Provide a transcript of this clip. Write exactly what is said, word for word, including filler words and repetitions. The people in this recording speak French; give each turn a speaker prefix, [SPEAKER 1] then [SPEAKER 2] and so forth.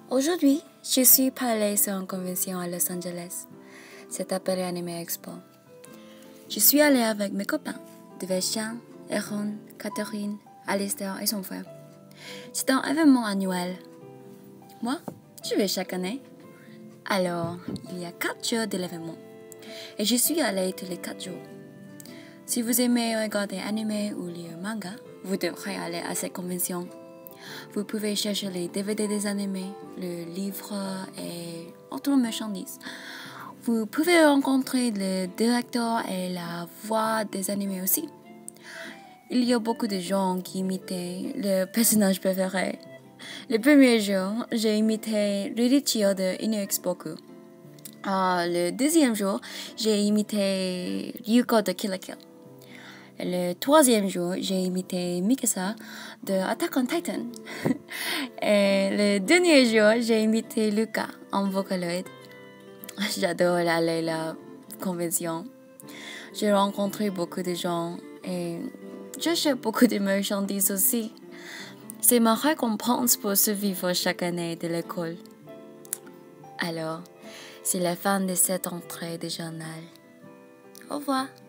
[SPEAKER 1] Aujourd'hui, je suis allée sur une convention à Los Angeles. C'est appelé Anime Expo. Je suis allée avec mes copains, Deveshan, Aaron, Catherine, Alistair et son frère. C'est un événement annuel. Moi, je vais chaque année. Alors, il y a quatre jours de l'événement. Et je suis allée tous les quatre jours. Si vous aimez regarder anime ou lire manga, vous devrez aller à cette convention. Vous pouvez chercher les D V D des animés, le livre et autres marchandises. Vous pouvez rencontrer le directeur et la voix des animés aussi. Il y a beaucoup de gens qui imitaient le personnage préféré. Le premier jour, j'ai imité Ridicchio de Inuyasha. Ah, le deuxième jour, j'ai imité Ryuko de Kill la Kill. Le troisième jour, j'ai imité Mikasa de Attack on Titan. Et le dernier jour, j'ai imité Luca en Vocaloid. J'adore aller à la convention. J'ai rencontré beaucoup de gens et j'achète beaucoup de marchandises aussi. C'est ma récompense pour survivre chaque année de l'école. Alors, c'est la fin de cette entrée de journal. Au revoir.